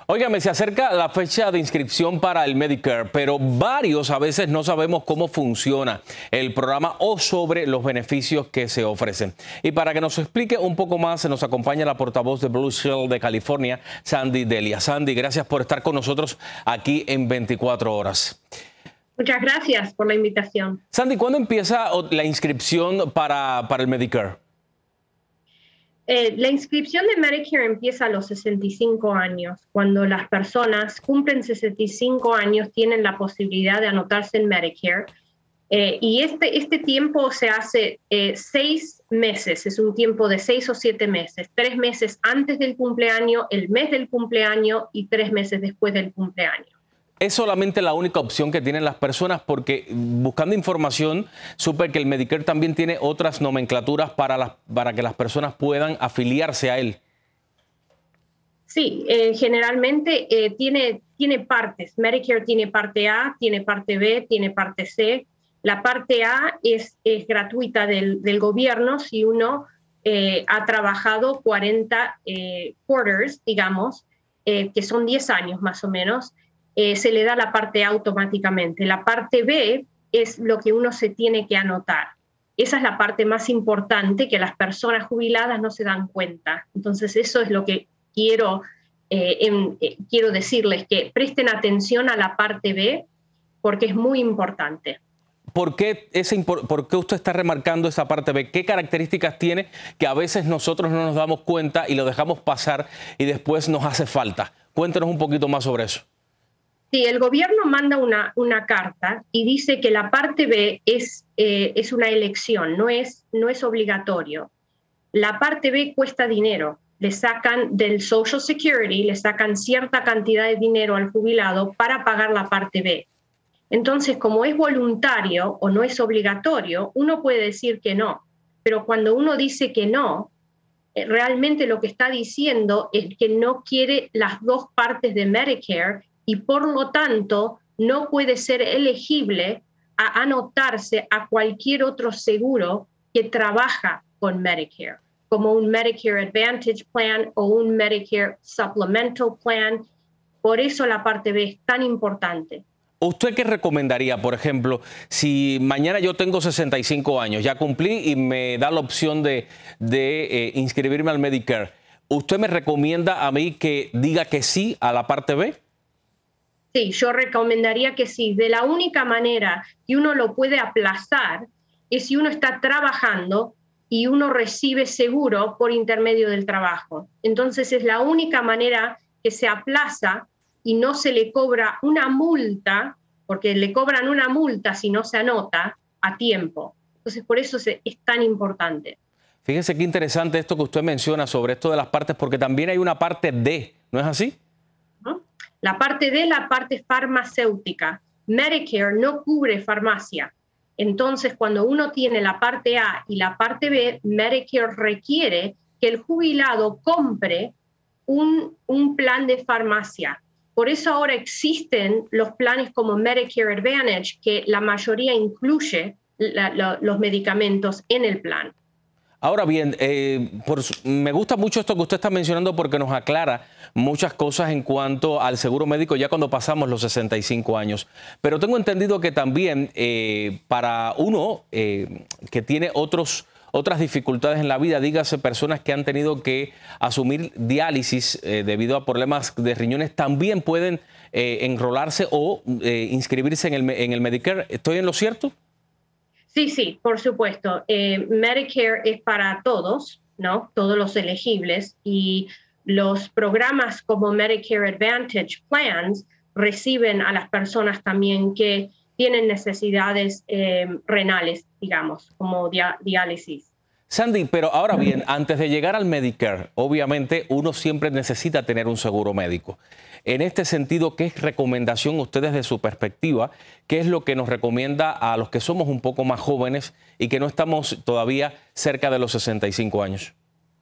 Óigame, se acerca la fecha de inscripción para el Medicare, pero varios a veces no sabemos cómo funciona el programa o sobre los beneficios que se ofrecen. Y para que nos explique un poco más, se nos acompaña la portavoz de Blue Shield de California, Sandy Delia. Sandy, gracias por estar con nosotros aquí en 24 horas. Muchas gracias por la invitación. Sandy, ¿cuándo empieza la inscripción para el Medicare? La inscripción de Medicare empieza a los 65 años. Cuando las personas cumplen 65 años, tienen la posibilidad de anotarse en Medicare. Y este tiempo se hace 6 meses, es un tiempo de 6 o 7 meses. 3 meses antes del cumpleaños, el mes del cumpleaños y 3 meses después del cumpleaños. Es solamente la única opción que tienen las personas porque buscando información supe que el Medicare también tiene otras nomenclaturas para que las personas puedan afiliarse a él. Sí, generalmente tiene partes. Medicare tiene parte A, tiene parte B, tiene parte C. La parte A es gratuita del gobierno si uno ha trabajado 40 quarters, digamos, que son 10 años más o menos. Se le da la parte A automáticamente. La parte B es lo que uno se tiene que anotar. Esa es la parte más importante que las personas jubiladas no se dan cuenta. Entonces eso es lo que quiero decirles, que presten atención a la parte B porque es muy importante. ¿Por qué usted está remarcando esa parte B? ¿Qué características tiene que a veces nosotros no nos damos cuenta y lo dejamos pasar y después nos hace falta? Cuéntenos un poquito más sobre eso. Sí, el gobierno manda una carta y dice que la parte B es una elección, no es obligatorio. La parte B cuesta dinero. Le sacan del Social Security, le sacan cierta cantidad de dinero al jubilado para pagar la parte B. Entonces, como es voluntario o no es obligatorio, uno puede decir que no. Pero cuando uno dice que no, realmente lo que está diciendo es que no quiere las dos partes de Medicare y por lo tanto no puede ser elegible a anotarse a cualquier otro seguro que trabaja con Medicare, como un Medicare Advantage Plan o un Medicare Supplemental Plan. Por eso la parte B es tan importante. ¿Usted qué recomendaría, por ejemplo, si mañana yo tengo 65 años, ya cumplí y me da la opción de inscribirme al Medicare? ¿Usted me recomienda a mí que diga que sí a la parte B? Sí, yo recomendaría que sí. De la única manera que uno lo puede aplazar es si uno está trabajando y uno recibe seguro por intermedio del trabajo. Entonces es la única manera que se aplaza y no se le cobra una multa, porque le cobran una multa si no se anota a tiempo. Entonces por eso es tan importante. Fíjese qué interesante esto que usted menciona sobre esto de las partes, porque también hay una parte D, ¿no es así? La parte D, la parte farmacéutica. Medicare no cubre farmacia. Entonces, cuando uno tiene la parte A y la parte B, Medicare requiere que el jubilado compre un plan de farmacia. Por eso ahora existen los planes como Medicare Advantage, que la mayoría incluye los medicamentos en el plan. Ahora bien, me gusta mucho esto que usted está mencionando porque nos aclara muchas cosas en cuanto al seguro médico ya cuando pasamos los 65 años. Pero tengo entendido que también para uno que tiene otras dificultades en la vida, dígase personas que han tenido que asumir diálisis debido a problemas de riñones, también pueden enrolarse o inscribirse en el Medicare. ¿Estoy en lo cierto? Sí, por supuesto. Medicare es para todos, ¿no? Todos los elegibles, y los programas como Medicare Advantage Plans reciben a las personas también que tienen necesidades renales, digamos, como diálisis. Sandy, pero ahora bien, antes de llegar al Medicare, obviamente uno siempre necesita tener un seguro médico. En este sentido, ¿qué recomendación ustedes de su perspectiva, qué es lo que nos recomienda a los que somos un poco más jóvenes y que no estamos todavía cerca de los 65 años?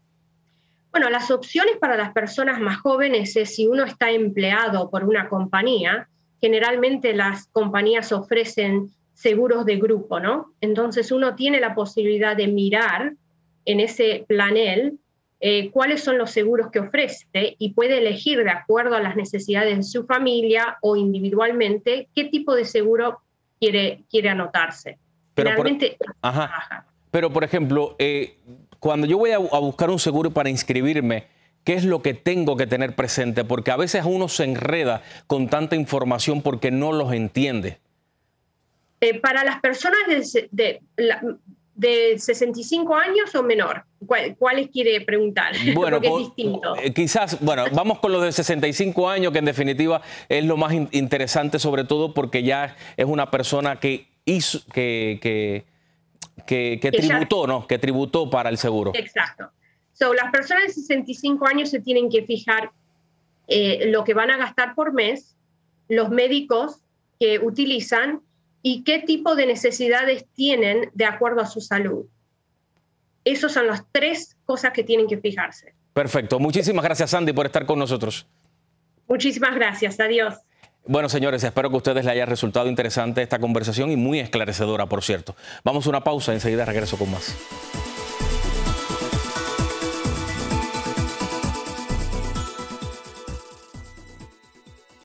Bueno, las opciones para las personas más jóvenes es si uno está empleado por una compañía, generalmente las compañías ofrecen seguros de grupo, ¿no? Entonces uno tiene la posibilidad de mirar en ese planel cuáles son los seguros que ofrece y puede elegir de acuerdo a las necesidades de su familia o individualmente qué tipo de seguro quiere anotarse. Pero pero, por ejemplo, cuando yo voy a buscar un seguro para inscribirme, ¿qué es lo que tengo que tener presente? Porque a veces uno se enreda con tanta información porque no los entiende. Para las personas de 65 años o menor, ¿cuáles quiere preguntar? Bueno, porque es distinto. Quizás, bueno, vamos con los de 65 años, que en definitiva es lo más interesante, sobre todo porque ya es una persona que hizo, que tributó, ¿no? Que tributó para el seguro. Exacto. Las personas de 65 años se tienen que fijar lo que van a gastar por mes, los médicos que utilizan y qué tipo de necesidades tienen de acuerdo a su salud. Esas son las 3 cosas que tienen que fijarse. Perfecto. Muchísimas gracias, Sandy, por estar con nosotros. Muchísimas gracias. Adiós. Bueno, señores, espero que a ustedes les haya resultado interesante esta conversación y muy esclarecedora, por cierto. Vamos a una pausa, enseguida regreso con más.